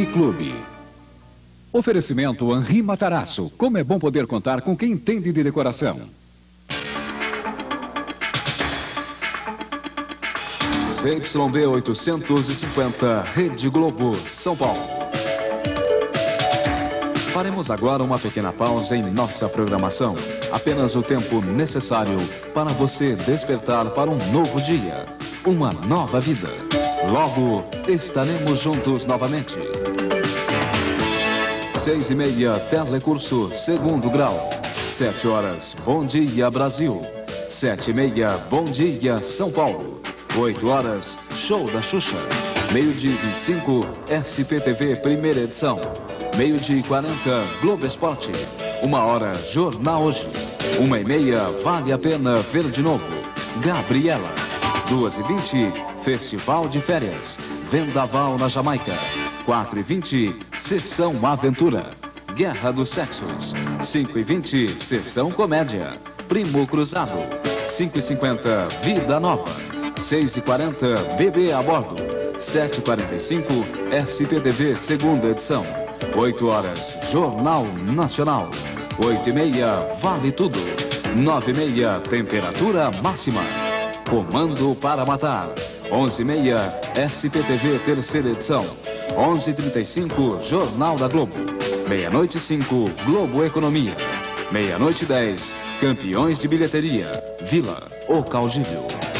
Clube. Oferecimento Henri Matarazzo. Como é bom poder contar com quem entende de decoração. CYB 850, Rede Globo, São Paulo. Faremos agora uma pequena pausa em nossa programação. Apenas o tempo necessário para você despertar para um novo dia, uma nova vida. Logo, estaremos juntos novamente. 6h30, Telecurso, 2º grau. 7 horas, Bom Dia Brasil. 7h30, Bom Dia São Paulo. 8 horas, Show da Xuxa. 12h25, SPTV, primeira edição. 12h40, Globo Esporte. 1h, Jornal Hoje. 1h30, Vale a Pena Ver de Novo, Gabriela. 2h20, Festival de Férias, Vendaval na Jamaica. 4h20, Sessão Aventura, Guerra dos Sexos. 5h20, Sessão Comédia, Primo Cruzado. 5h50, Vida Nova. 6h40, Bebê a Bordo. 7h45, SPTV, segunda edição. 8 horas, Jornal Nacional. 8h30, Vale Tudo. 9h30, Temperatura Máxima. Comando para Matar. 11h30, SPTV, terceira edição. 11h35, Jornal da Globo. 00:05, Globo Economia. 00:10, Campeões de Bilheteria, Vila, o Caugível.